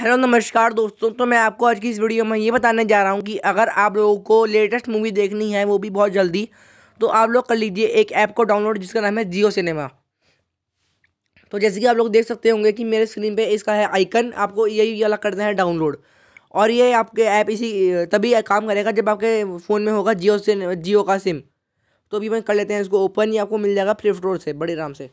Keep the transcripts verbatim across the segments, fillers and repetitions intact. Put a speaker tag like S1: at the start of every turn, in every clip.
S1: Hello नमस्कार दोस्तों। तो मैं आपको आज की इस वीडियो में ये बताने जा रहा हूँ कि अगर आप लोगों को लेटेस्ट मूवी देखनी है, वो भी बहुत जल्दी, तो आप लोग कर लीजिए एक ऐप को डाउनलोड जिसका नाम है जियो सिनेमा। तो जैसे कि आप लोग देख सकते होंगे कि मेरे स्क्रीन पे इसका है आइकन, आपको यही वाला करना है डाउनलोड। और ये आपके ऐप इसी तभी काम करेगा जब आपके फ़ोन में होगा जियो से जियो का सिम। तो अभी मैं कर लेते हैं इसको ओपन, ये आपको मिल जाएगा प्ले स्टोर से बड़े आराम से।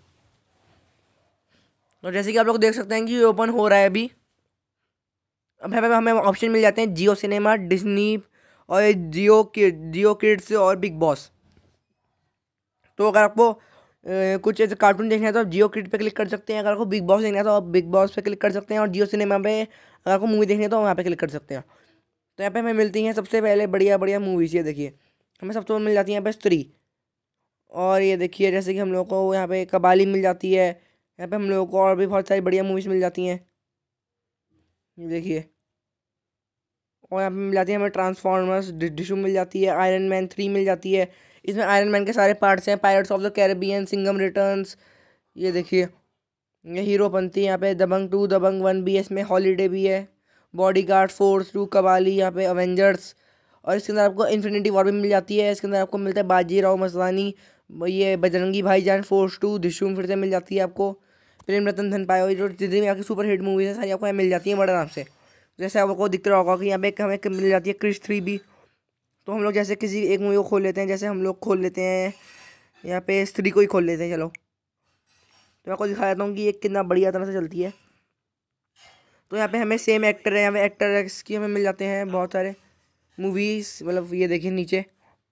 S1: तो जैसे कि आप लोग देख सकते हैं कि ये ओपन हो रहा है अभी। अब हमें हमें ऑप्शन मिल जाते हैं जियो सिनेमा, डिज्नी और जियो कि जियो किड्स और बिग बॉस। तो अगर आपको अ, कुछ ऐसे कार्टून देखना है तो आप जियो किड पे क्लिक कर सकते हैं। अगर आपको बिग बॉस देखना है तो आप बिग बॉस पे क्लिक कर सकते हैं। और जियो सिनेमा पे अगर आपको मूवी देखनी है तो वहाँ पे क्लिक कर सकते हैं। तो यहाँ पे हमें मिलती हैं सबसे पहले बढ़िया बढ़िया मूवीज़। ये देखिए हमें सबसे पहले मिल जाती है यहाँ पे स्त्री। और ये देखिए जैसे कि हम लोग को यहाँ पे कबाली मिल जाती है। यहाँ पे हम लोगों को और भी बहुत सारी बढ़िया मूवीज़ मिल जाती हैं। ये देखिए, और यहाँ पे मिल जाती है हमें ट्रांसफॉर्मर्स, डिशू मिल जाती है, आयरन मैन थ्री मिल जाती है। इसमें आयरन मैन के सारे पार्ट्स हैं, Pirates of the Caribbean, Singham returns. ये देखिए ये हीरोपंती, यहाँ पे दबंग टू, दबंग वन भी है, इसमें हॉलीडे भी है, Body Guard, Force two, Kabali, यहाँ पे अवेंजर्स। और इसके अंदर आपको इन्फिनिटी वॉर भी मिल जाती है। इसके अंदर आपको मिलता है बाजीराव मस्तानी, ये बजरंगी भाईजान, फोर्स टू, डिशूम फिर से मिल जाती है आपको, प्रेम रतन धन पायो, जो जितनी भी आपकी सुपर हिट मूवीज हैं सारी आपको यहाँ मिल जाती हैं बड़े आराम से। जैसे आपको दिख रहा होगा कि यहाँ पे एक हमें मिल जाती है क्रिश थ्री भी। तो हम लोग जैसे किसी एक मूवी को खोल लेते हैं, जैसे हम लोग खोल लेते हैं यहाँ पे स्त्री को ही खोल लेते हैं। चलो तो मैं आपको दिखा देता हूँ कि ये कितना बढ़िया तरह से चलती है। तो यहाँ पे हमें सेम एक्टर है, यहाँ पे एक्टर एक्स की हमें मिल जाते हैं बहुत सारे मूवीज़। मतलब ये देखिए नीचे,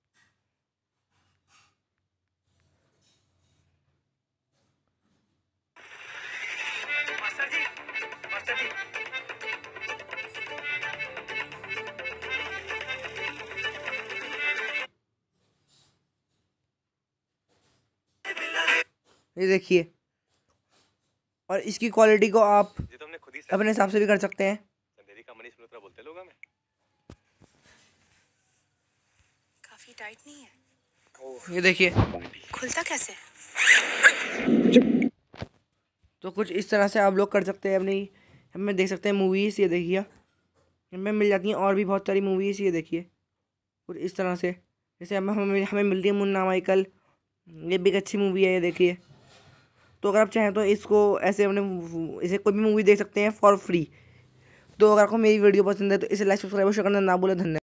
S1: ये देखिए। और इसकी क्वालिटी को आप अपने हिसाब से भी कर सकते हैं।
S2: काफी टाइट नहीं है,
S1: ये देखिए
S2: खुलता कैसे?
S1: तो कुछ इस तरह से आप लोग कर सकते हैं अपनी, हमें देख सकते हैं मूवीज़। ये देखिए हमें मिल जाती हैं और भी बहुत सारी मूवीज़। ये देखिए कुछ इस तरह से, जैसे हमें हमें हमें मिलती है मुन्ना माइकल, ये भी एक अच्छी मूवी है। ये देखिए, तो अगर आप चाहें तो इसको ऐसे अपने इसे कोई भी मूवी देख सकते हैं फॉर फ्री। तो अगर आपको मेरी वीडियो पसंद है तो इसे लाइक सब्सक्राइब करना ना भूलें। धन्यवाद।